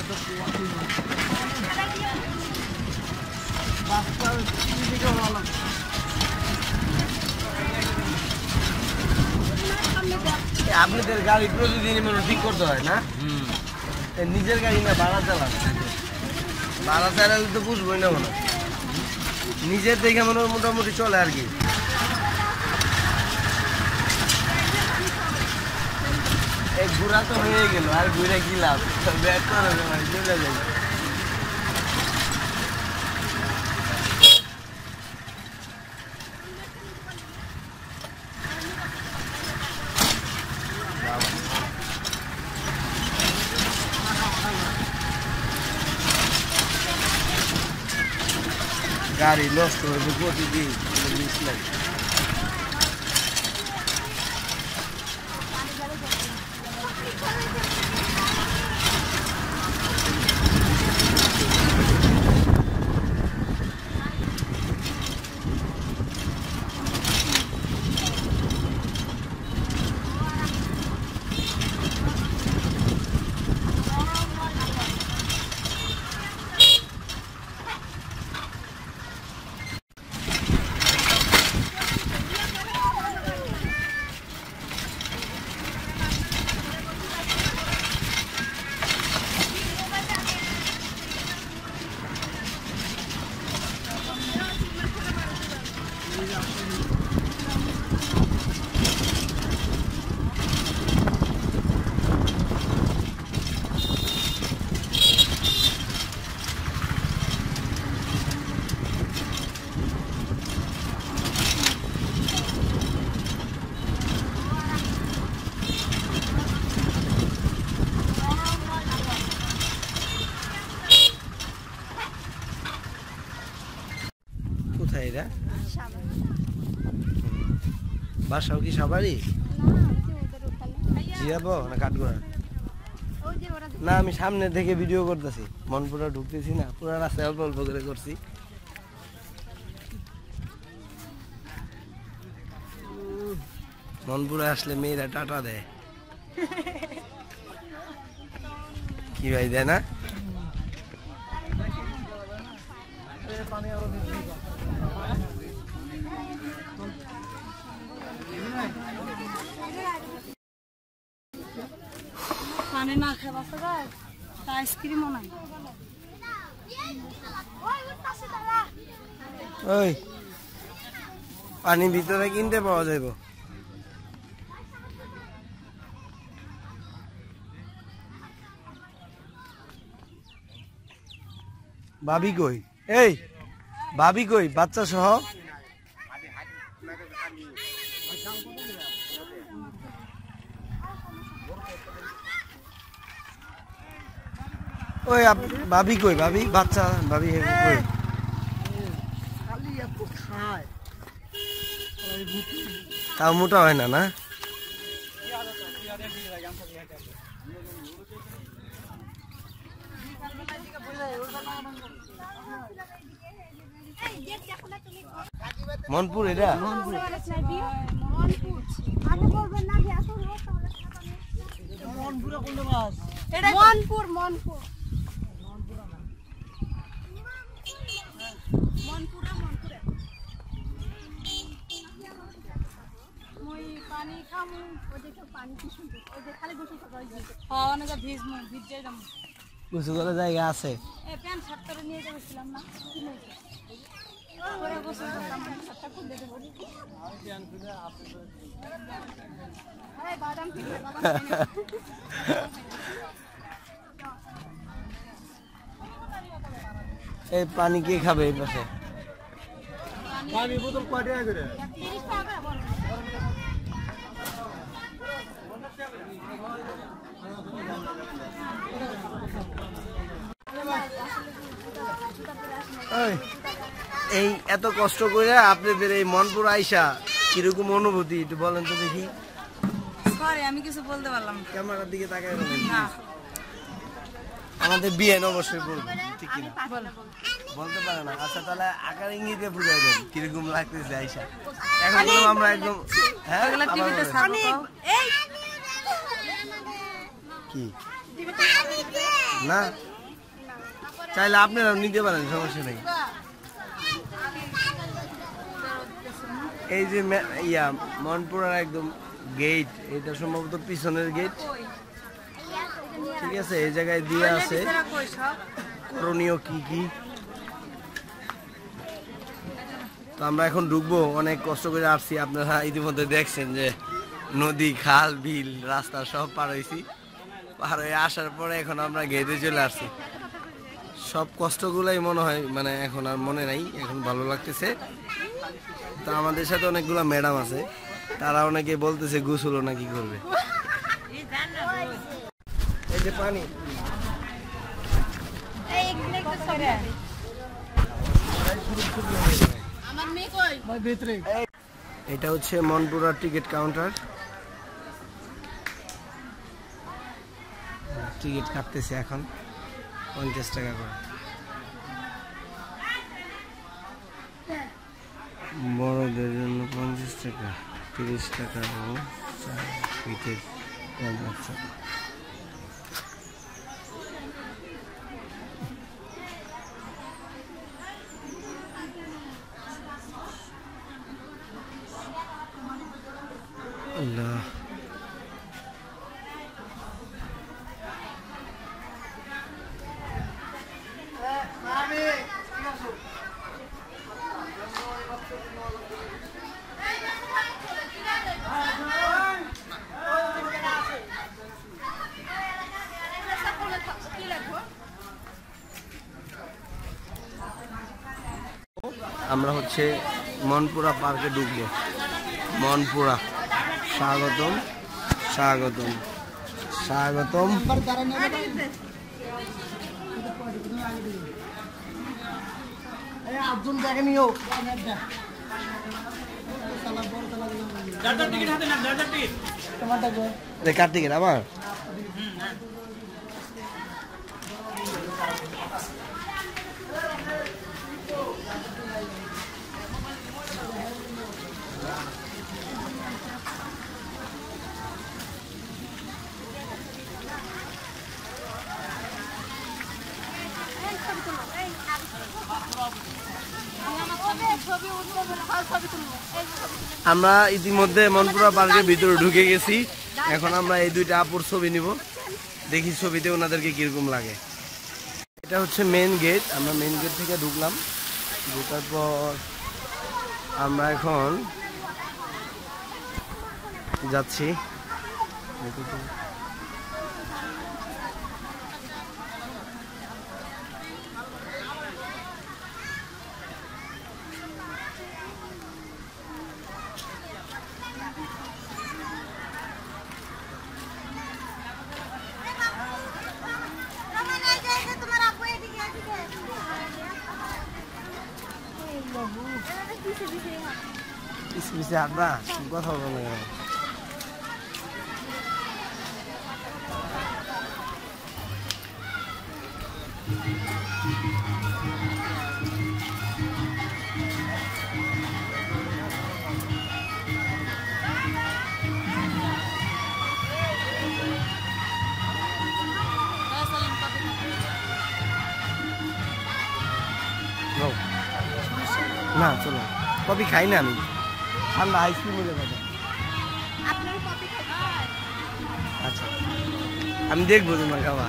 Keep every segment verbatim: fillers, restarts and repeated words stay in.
আপনাদের গাড়ি প্রতিদিনই মনে ঠিক করতে হয় না? নিজের গাড়ি না ভাড়া চালান? ভাড়া চালালে তো বুঝবোই না মনে, নিজের দেখে মনে মোটামুটি চলে আর কি। এই ঘোরা তো হয়ে গেল, আর ঘুরে কি লাভ? ব্যাক করে চলে যাই। গাড়ি নষ্ট হয়েছে প্রতিদিন। কোথায় এরা? বাসাও কি সবারই? জিয়াবো না কাঠগোড়া? না, আমি সামনে থেকে ভিডিও করতেছি, মনপুরা ঢুকতেছি না, পুরা রাস্তায় অল্প অল্প করে করছি। মনপুরা আসলে মেয়েরা টাটা দেয় কি ভাই, দেয় না? পানি না খেয়ে বাসা যায়, আইসক্রিমও নাই। ওই পানি ভিতরে কিনতে পাওয়া যাইব। ভাবি কই? এই ভাবি কই বাচ্চা সহ? ওই ভাবি কই? ভাবি বাচ্চা ভাবি কই? তাও মোটা হয় না না? মনপুর এটা? মনপুর মনপুর মনপুর মনপুরা মনপুরে মই পানি খামু, ওই যে পানি কি সুন্দর, ওই যে খালি গোসল করতে হয়। হ্যাঁ, অনেক ভিজ মু ভিজ যাই যাম। গোসল করার জায়গা আছে? এই প্যান্ট শার্ট করে নিয়ে যাচ্ছিলাম না, ওরে গোসল করতাম, শার্টটা খুলে দেব। আরে বাদাম পিঠা, বাদাম এই পানি কে খাবে এই পাশে? পানি বোতল কয় টাকা করে? তিরিশ টাকা বল। এই এত কষ্ট করে আপনাদের এই মনপুর আইসা কিরকম অনুভূতি একটু বলেন তো দেখি। সরি, আমি কিছু বলতে পারলাম না। ক্যামেরার দিকে তাকায় বলেন। না, আমাদের বিয়ে অবশ্যই বলবো, ঠিক কিনা? বলতে পারে না? আচ্ছা, তাহলে আকার ইঙ্গিতে বুঝাই দেন কিরকম লাগতেছে আইসা। এখন বললাম আমরা একদম হ্যাঁ কি না চাইলে আপনারাও নিতে পারেন, সমস্যা নেই। এই যে ইয়া মনপুরার একদম গেট, এটা সম্ভবত পিছনের গেট, ঠিক আছে। এই জায়গায় দিয়ে আছে করণীয় কি কি। তো আমরা এখন ঢুকবো, অনেক কষ্ট করে আসছি। আপনারা ইতিমধ্যে দেখছেন যে নদী, খাল, বিল, রাস্তা সব পার হয়েছি। পার হয়ে আসার পরে এখন আমরা গেটে চলে আসছি। সব কষ্টগুলাই মনে হয় মানে এখন আর মনে নাই, এখন ভালো লাগতেছে। তো আমাদের সাথে অনেকগুলো ম্যাডাম আছে, তারা অনেকে বলতেছে গোসল নাকি করবে। এই যে পানি, এটা হচ্ছে মনপুরার টিকিট কাউন্টার। টিকিট কাটতেছে এখন পঞ্চাশ টাকা করে। বড়দের জন্য পঞ্চাশ টাকা, তিরিশ টাকা ও পিঠের পঞ্চাশ টাকা। আল্লাহ, আমরা হচ্ছে মনপুরা পার্কে ঢুকবো। মনপুরা, স্বাগতম স্বাগতম স্বাগতম। কার টিকিট আমার? আমরা ইতিমধ্যে মনপুরা পার্কের ভিতরে ঢুকে গেছি। এখন আমরা এই দুইটা আপুর ছবি নিব, দেখি ছবিতে ওনাদেরকে কিরকম লাগে। এটা হচ্ছে মেন গেট, আমরা মেন গেট থেকে ঢুকলাম। ঢোকার পর আমরা এখন যাচ্ছি পিছিয়ে হাঁটবা, কথা বলো না। না চলো, কফি খাই না আমি, ঠান্ডা আইসক্রিম মিলে কথা। আচ্ছা আমি দেখবো তোমার খাওয়া।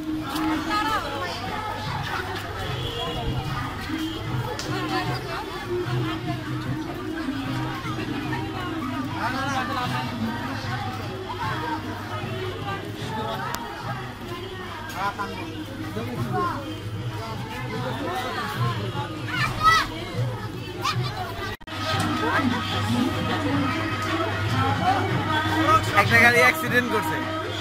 একটা গাড়ি অ্যাক্সিডেন্ট করছে।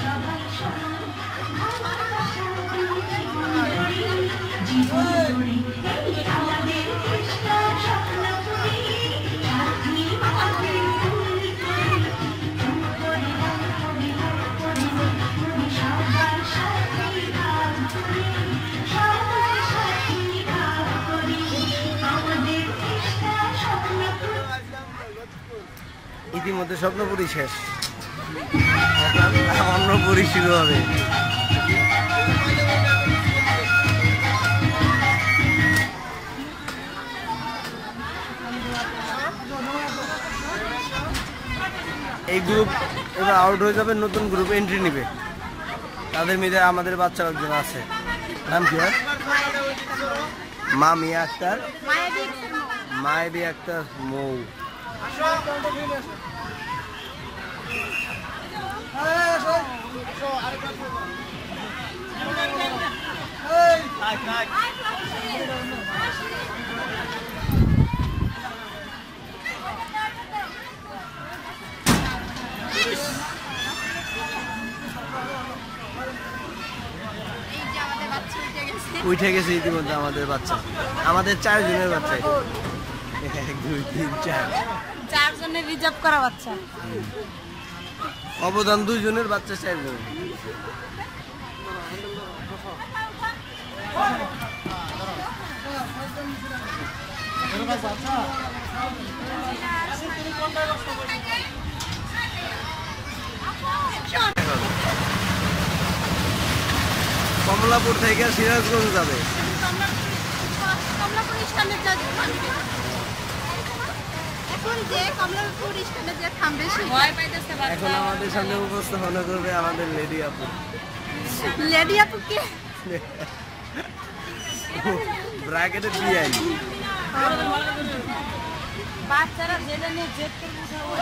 ইতিমধ্যে স্বপ্নপুরী শেষ, অন্নপুরী শুরু হবে। এই গ্রুপ এবার আউট হয়ে যাবে, নতুন গ্রুপ এন্ট্রি নিবে। তাদের মধ্যে আমাদের বাচ্চা একজন আছে, নাম কি হয়? মা মিয়া আক্তার, মায়াবী আক্তার মৌ। উঠে গেছে ইতিমধ্যে আমাদের বাচ্চা, আমাদের চারজনের বাচ্চা, এক দুই তিন চার চারজনের রিজার্ভ করা বাচ্চা, অবদান দুইজনের বাচ্চা চারজন। কমলাপুর থেকে সিরাজগঞ্জ যাবে। কমলাপুর স্ট্যান্ডে এখন যে কমলাপুর স্ট্যান্ডে যে থামবে সে ভয় পাইতেছে বাচ্চা। এখন আমাদের সামনে উপস্থাপনা করবে আমাদের লেডি আপু। লেডি আপু কে? ব্র্যাকেটের বিআই। বাচ্চারা যেটা নিয়ে জেদ করে উঠাবো।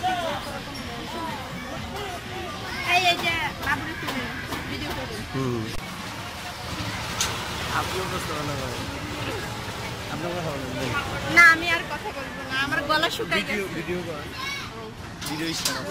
এই এই যে বাবুরে তুলে ভিডিও করে। হুম, আপনি উপস্থাপনা করেন। আপনার কথা বলেন। না আমি আর কথা বলবো না, আমার গলা শুকাই গেছে। ভিডিও করেন, ভিডিও স্টার্ট।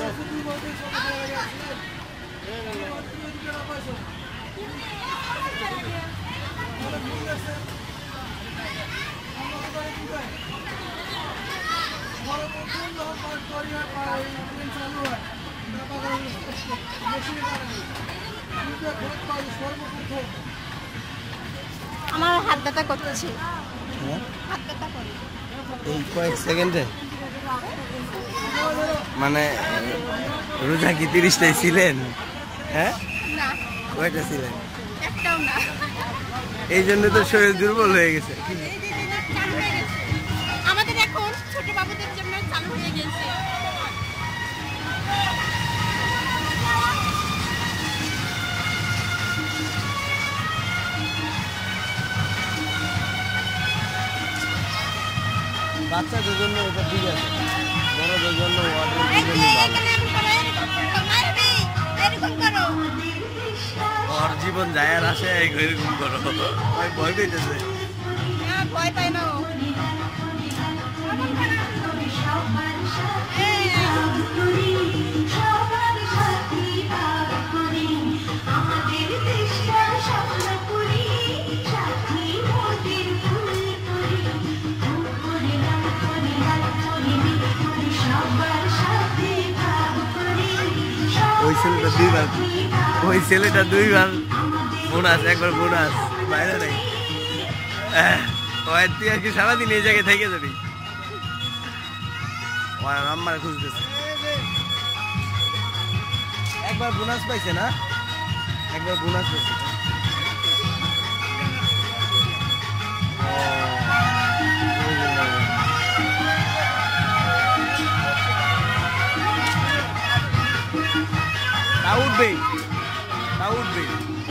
আমার হাত ব্যথা করতেছে, হাত ব্যথা করে এই কয়েক সেকেন্ডে। মানে রোজা কি তিরিশটাই ছিলেন? হ্যাঁ, না কয়টা ছিলেন? একটাও না। এই জন্য তো শরীর দুর্বল হয়ে গেছে। এই যে যে চালু হয়ে গেছে আমাদের, এখন ছোট বাবুদের জন্য চালু হয়ে গেছে। বাচ্চাদের জন্য এটা ঠিক আছে, বড়দের জন্য এই যে এখানে আমি করো, এরকম করো, মারবি, এরকম করো। ওর জীবন যায় আর আসে, এরকম করো। আমি ভয় পেয়েছে। না ভয় পাই না ও। ওই ছেলেটা দুইবার, ওই ছেলেটা দুইবার বোনাস, একবার বোনাস বাইরে নাই। তুই আর কি সারাদিন এই জায়গায় থেকে যাবি? আমার খুঁজতেছে। একবার বোনাস পাইছে না, একবার বোনাস পাইছে। তা উঠবে, তা উঠবে।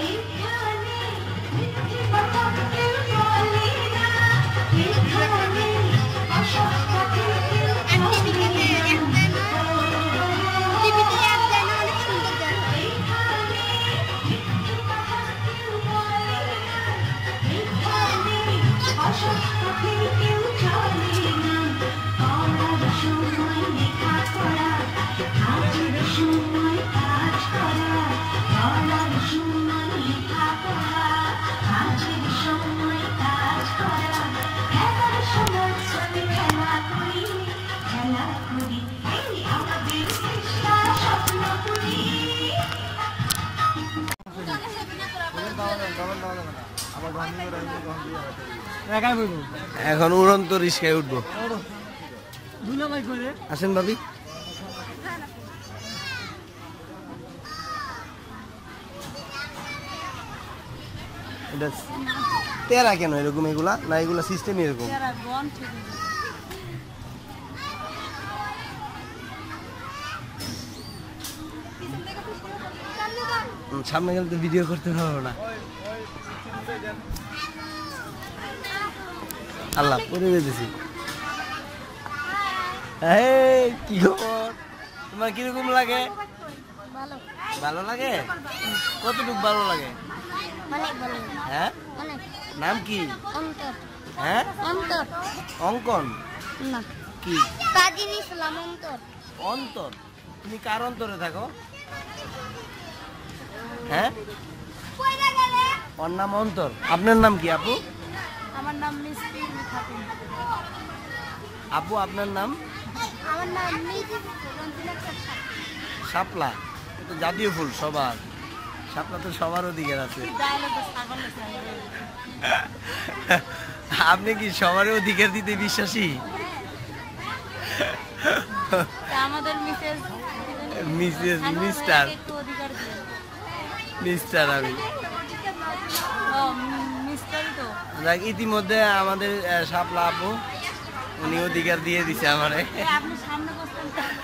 এখন উড়ন্ত রিস্কায় উঠবো। আসেন ভাবি। এটা তেরা কেন এরকম? এগুলা না, এগুলা সিস্টেম এরকম। সামনে গেলে তো ভিডিও করতে পারবো না। আল্লাহ পরে বেঁধেছি। এই কি খবর, তোমার কিরকম লাগে? ভালো ভালো লাগে? কতটুকু ভালো লাগে? অনেক ভালো হ্যাঁ, অনেক। নাম কি? অন্তর হ্যাঁ, অন্তর অঙ্কন না, কি? কাজী ইসলাম অন্তর। অন্তর, তুমি কার অন্তরে থাকো? হ্যাঁ, ওর নাম অন্তর। আপনার নাম কি আপু? আমার নাম মিষ্টি খাতুন। আপু আপনার নাম? আমার নাম মিষ্টি রঞ্জিনা খাতুন। শাপলা, এটা জাতীয় ফুল সবার। শাপলা তো সবার অধিকার আছে। আপনি কি সবার অধিকার দিতে বিশ্বাসী? আমাদের মিসেস মিসেস মিস্টার মিস্টার আমি মিস্টারই তো। দেখ, ইতিমধ্যে আমাদের আহ, শাপলা আপু উনি অধিকার দিয়ে দিছে আমারে। আপনি সামনে বসতেন,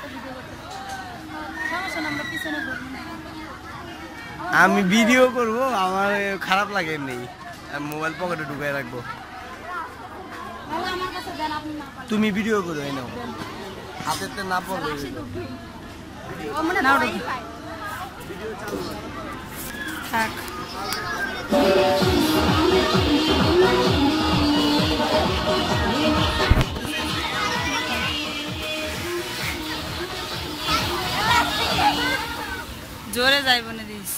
সমস্যা না, আমরা পিছনে বসবো। আমি ভিডিও করব, আমার খারাপ লাগে এমনি, আমি মোবাইল পকেটে ঢুকাই রাখবো। তাহলে আমার কাছে দেন, আপনি না পারলে। তুমি ভিডিও করো, এই নাও, হাতেতে না পড়বে। ও মনে না ওটা থাক। জোরে যাইব না দিস।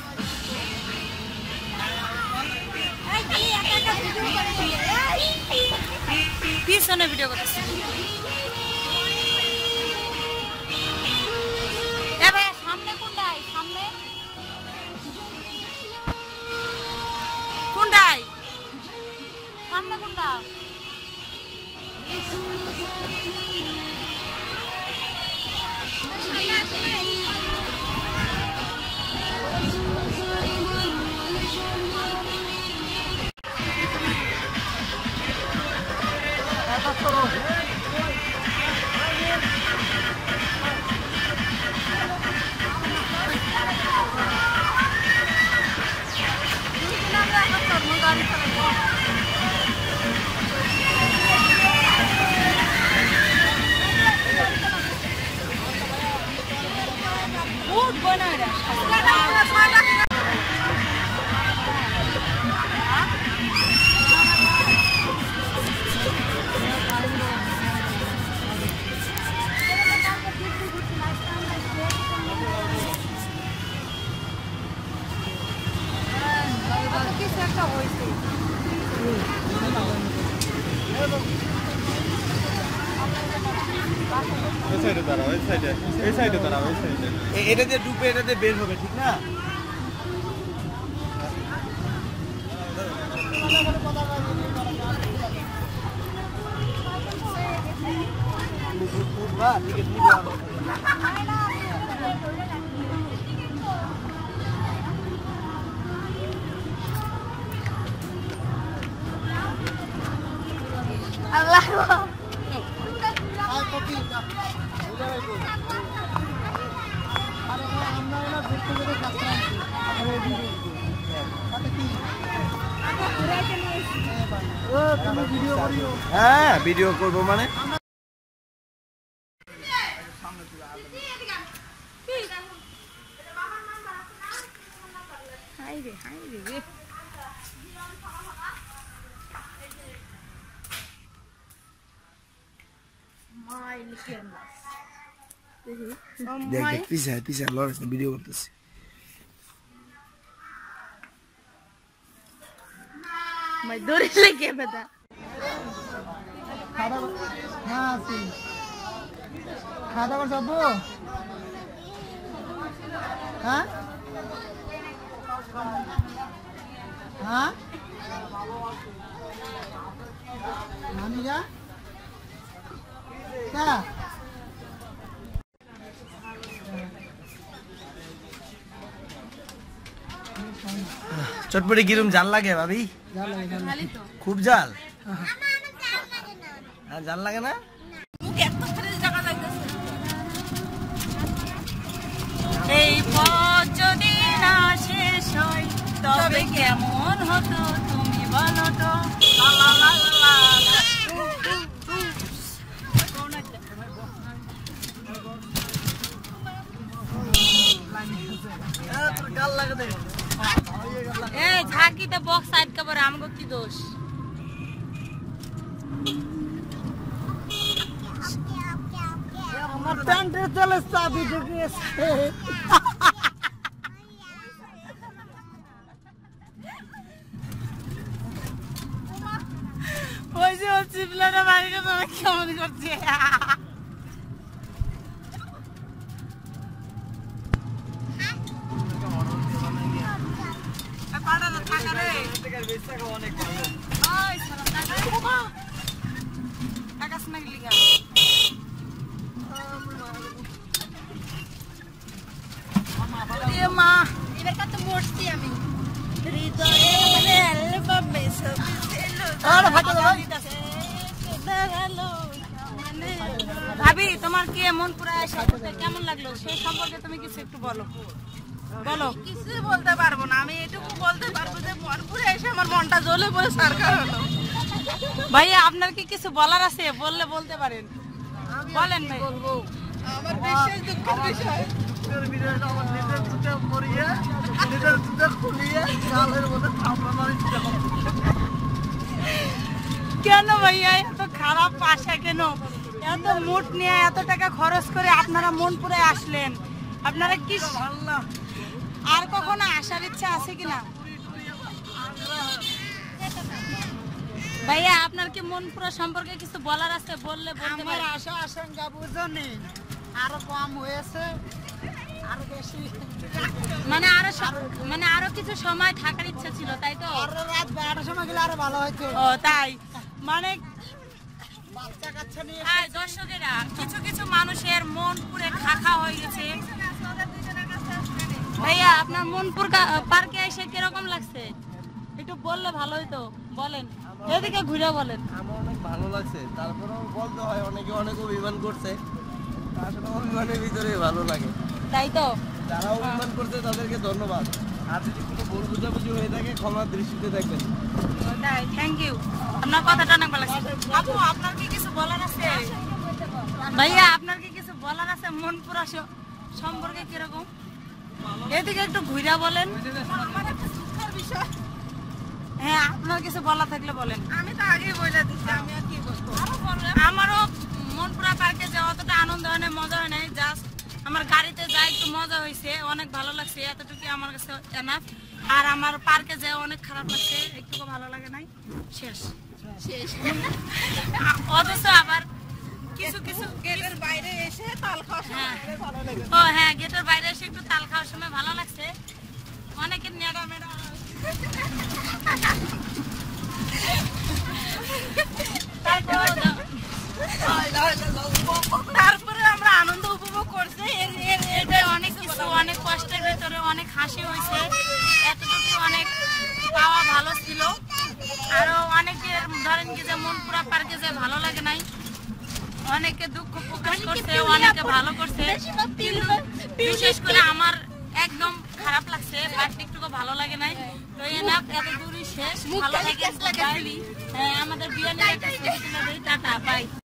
পিছনে ভিডিও করতেছি। এ ভাই সামনে কোনটাই? সামনে কোনটাই? সামনে কোনটা? এই সাইডে দাঁড়াও, এই সাইডে, এই সাইডে দাঁড়াও, এই সাইডে। এটাতে ডুবে এটাতে বের হবে, ঠিক না? আল্লাহ হ্যাঁ, ভিডিও করবো মানে হাই রে হাই রে মাই লিখেন দেখ দেখ পিছে পিছে লড়ে ভিডিও করতেছি। মাই দৌড়ে লেগে বেটা খাওয়া হ্যাঁ আছি। খাওয়া দাওয়া যাবো? হ্যাঁ হ্যাঁ মানিয়া চটপটি কিরম জাল লাগে ভাবি? খুব জাল? হ্যাঁ, জাল লাগে না? এই পথ যদি না হতো তুমি বলো তো লা লা লা লা লা। এ ঝাঁকিতে বক্স সাইড কভার আমগো কি দোষ আমার প্যান্টের তলে চাবি ঢুকিয়েছে। ওই যে ও চিপলাটা বাড়িতে তোমার কেমন করছে এবার কত মরছি আমি ভাবি তোমার কি মন পুরা কেমন লাগলো সেই সম্পর্কে তুমি কিছু একটু বলো বলো কিছু বলতে পারবো না আমি এটুকু বলতে পারবো যে মনপুরে এসে আমার মনটা জ্বলে পড়ে সরকার হলো। ভাইয়া আপনার কি কিছু বলার আছে বললে বলতে পারেন বলেন ভাই বলবো আমার বিশেষ দুঃখের বিষয় কেন ভাইয়া এত খারাপ পাশা কেন এত মুড নিয়ে এত টাকা খরচ করে আপনারা মনপুরে আসলেন আপনারা কি আর কখনো আসার ইচ্ছা আছে কিনা ভাইয়া আপনার কি মনপুরা সম্পর্কে কিছু বলার আছে বললে বলতে আমার পারেন আশা আশঙ্কা বুঝনি আরো কম হয়েছে আরো বেশি মানে আরো স- মানে আরো কিছু সময় থাকার ইচ্ছা ছিল তাই তো আরো রাত বারোটার সময় গেলে আরো ভালো হয়তো। ও তাই মানে বাচ্চা কাচ্চা নিয়ে হ্যাঁ, দর্শকেরা কিছু কিছু মানুষের মন পুরে খাখা হয়ে গেছে ভাইয়া আপনার মনপুর কা- পার্কে এসে কিরকম লাগছে একটু বললে ভালো হতো বলেন এদিকে ঘুরে বলেন আমার অনেক ভালো লাগছে, তারপরেও বলতে হয় অনেকে অনেক অভিমান করছে, আসলে অভিমানের ভিতরে ভালো লাগে। তাই তো যারা অভিমান করছে তাদেরকে ধন্যবাদ, আর যদি কোনো ভুল বুঝাবুঝি হয়ে থাকে ক্ষমার দৃষ্টিতে দেখবেন। তাই থ্যাংক ইউ আপনার কথাটা অনেক ভালো লাগছে আপু আপনার কি কিছু বলার আছে ভাইয়া আপনার কি কিছু বলার আছে মনপুরা স- সম্পর্কে কিরকম এদিকে একটু ঘুরে বলেন আমার একটা দুঃখের বিষয় হ্যাঁ আপনার কিছু বলা থাকলে বলেন আমি তো আগেই বলে দিচ্ছি আমি আর কি বলবো আমারও মনপুরা পার্কে যাওয়া অতটা আনন্দ হয় না মজা হয় নাই জাস্ট আমার গাড়িতে যাই একটু মজা হয়েছে অনেক ভালো লাগছে এতটুকু আমার কাছে এনাফ আর আমার পার্কে যাওয়া অনেক খারাপ লাগছে একটুকু ভালো লাগে নাই শেষ শেষ অথচ আবার কিছু কিছু গেটের বাইরে এসে তাল খাওয়া হ্যাঁ ভালো লাগে ও হ্যাঁ গেটের বাইরে এসে একটু তাল খাওয়ার সময় ভালো লাগছে অনেকের নেড়া মেড়া তারপরে আমরা আনন্দ উপভোগ করছি এর এর এটা অনেক কিছু অনেক কষ্টের ভিতরে অনেক হাসি হয়েছে এতটুকু অনেক পাওয়া ভালো ছিল আরো অনেকের ধরেন কি যে মনপুরা পার্কে যে ভালো লাগে নাই অনেকে দুঃখ প্রকাশ করছে অনেকে ভালো করছে কিন্তু বিশেষ করে আমার একদম খারাপ লাগছে বাট একটু ভালো লাগে নাই তো এনাফ এত দূরই শেষ ভালো লাগে হ্যাঁ আমাদের বিয়ে নিয়ে টাটা বাই।